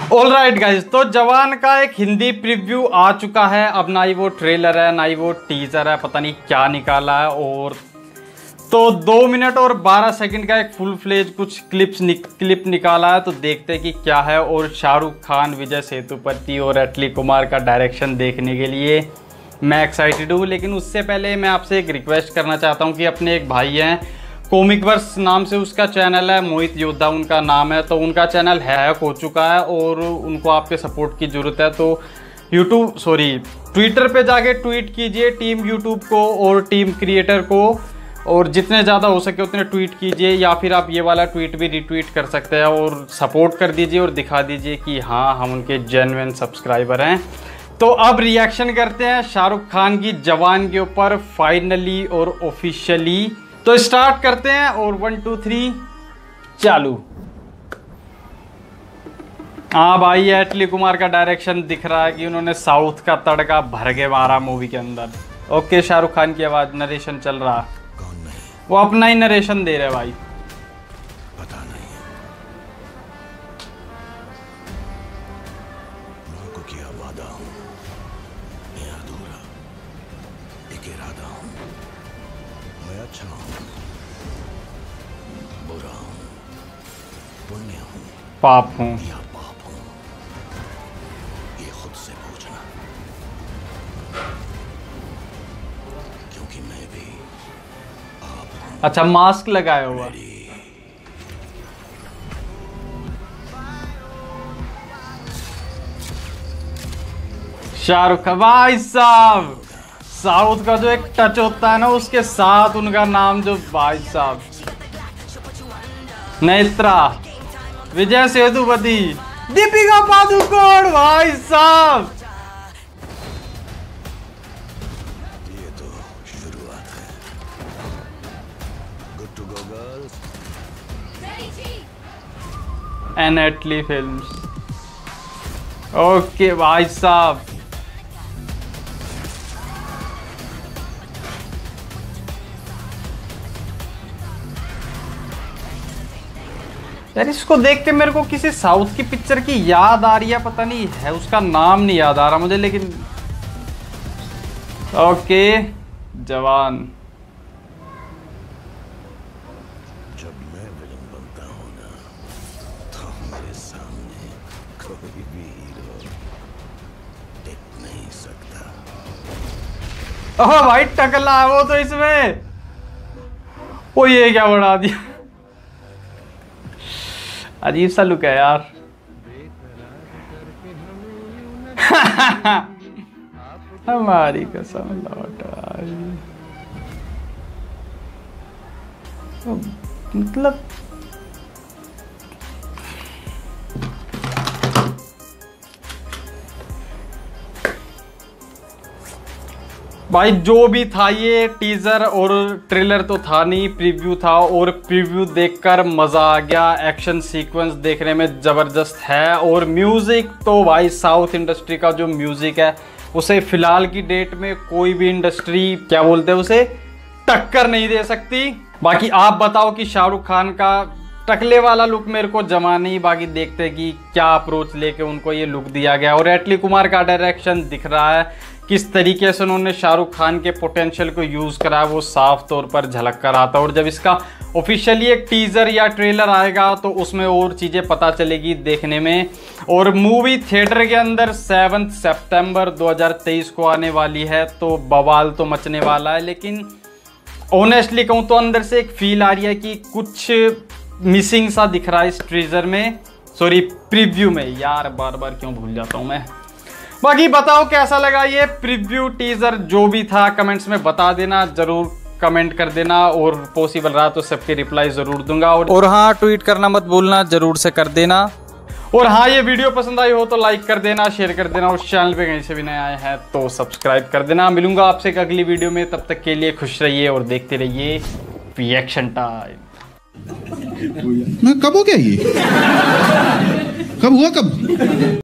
Alright guys, तो जवान का एक हिंदी प्रीव्यू आ चुका है। अब ना ही वो ट्रेलर है ना ही वो टीजर है, पता नहीं क्या निकाला है। और तो 2 मिनट और 12 सेकंड का एक फुल फ्लेज कुछ क्लिप निकाला है, तो देखते हैं कि क्या है। और शाहरुख खान, विजय सेतुपति और एटली कुमार का डायरेक्शन देखने के लिए मैं एक्साइटेड हूँ। लेकिन उससे पहले मैं आपसे एक रिक्वेस्ट करना चाहता हूँ कि अपने एक भाई हैं, कॉमिकवर्स नाम से उसका चैनल है, मोहित योद्धा उनका नाम है, तो उनका चैनल हैक हो चुका है और उनको आपके सपोर्ट की ज़रूरत है। तो ट्विटर पे जाके ट्वीट कीजिए टीम यूट्यूब को और टीम क्रिएटर को, और जितने ज़्यादा हो सके उतने ट्वीट कीजिए, या फिर आप ये वाला ट्वीट भी रिट्वीट कर सकते हैं और सपोर्ट कर दीजिए और दिखा दीजिए कि हाँ, हम उनके जेन्युइन सब्सक्राइबर हैं। तो अब रिएक्शन करते हैं शाहरुख खान की जवान के ऊपर फाइनली और ऑफिशियली। तो स्टार्ट करते हैं और 1 2 3 चालू। हाँ भाई, एटली कुमार का डायरेक्शन दिख रहा है कि उन्होंने साउथ का तड़का भर के मारा मूवी के अंदर। ओके, शाहरुख खान की आवाज, नरेशन चल रहा, वो अपना ही नरेशन दे रहे भाई। पता नहीं मां को किया वादा हूं, मैं अधूरा एक इरादा हूं, मैं अच्छा हूं, बुरा हूं, पुण्य हूं, पाप हूं या पाप हूं, ये खुद से पूछना, क्योंकि मैं भी आप हूं। अच्छा, मास्क लगाया हुआ। शाहरुख खान भाई साहब, साउथ का जो एक टच होता है ना, उसके साथ उनका नाम जो भाई साहब, नेत्रा, विजय सेतुपति, दीपिका पादुकोण भाई साहब। ये तो शुरुआत है। Good to go girls. An Atlee films. Okay भाई साहब, यार इसको देख के मेरे को किसी साउथ की पिक्चर की याद आ रही है, पता नहीं है, उसका नाम नहीं याद आ रहा मुझे, लेकिन ओके जवान। जब मैं विलन बनता हूं ना, तो मेरे सामने कोई भी हीरो टिक नहीं सकता। ओह भाई, टकला है वो तो इसमें। वो ये क्या बढ़ा दिया, अजीब सा लुक है यार। हमारी कसम लौट आई, मतलब भाई जो भी था, ये टीजर और ट्रेलर तो था नहीं, प्रीव्यू था, और प्रीव्यू देखकर मजा आ गया। एक्शन सीक्वेंस देखने में जबरदस्त है, और म्यूजिक तो भाई साउथ इंडस्ट्री का जो म्यूजिक है उसे फिलहाल की डेट में कोई भी इंडस्ट्री, क्या बोलते हैं उसे, टक्कर नहीं दे सकती। बाकी आप बताओ कि शाहरुख खान का टकले वाला लुक मेरे को जमा नहीं, बाकी देखते हैं कि क्या अप्रोच लेके उनको ये लुक दिया गया। और एटली कुमार का डायरेक्शन दिख रहा है, किस तरीके से उन्होंने शाहरुख खान के पोटेंशियल को यूज़ करा है वो साफ तौर पर झलक कर आता है। और जब इसका ऑफिशियली एक टीज़र या ट्रेलर आएगा तो उसमें और चीज़ें पता चलेगी देखने में। और मूवी थिएटर के अंदर 7 सितंबर 2023 को आने वाली है, तो बवाल तो मचने वाला है। लेकिन ऑनेस्टली कहूँ तो अंदर से एक फील आ रही है कि कुछ मिसिंग सा दिख रहा है इस ट्रेजर में, सॉरी प्रीव्यू में। यार बार बार क्यों भूल जाता हूँ मैं। बाकी बताओ कैसा लगा ये प्रीव्यू टीजर, जो भी था कमेंट्स में बता देना, जरूर कमेंट कर देना, और पॉसिबल रहा तो सबके रिप्लाई जरूर दूंगा। और हाँ, ट्वीट करना मत भूलना, जरूर से कर देना। और हाँ, ये वीडियो पसंद आई हो तो लाइक कर देना, शेयर कर देना, और चैनल पे कहीं से भी नए आए हैं तो सब्सक्राइब कर देना। मिलूंगा आपसे एक अगली वीडियो में, तब तक के लिए खुश रहिए और देखते रहिए रिएक्शन टाइम। कब हो गया ये, कब हुआ कब?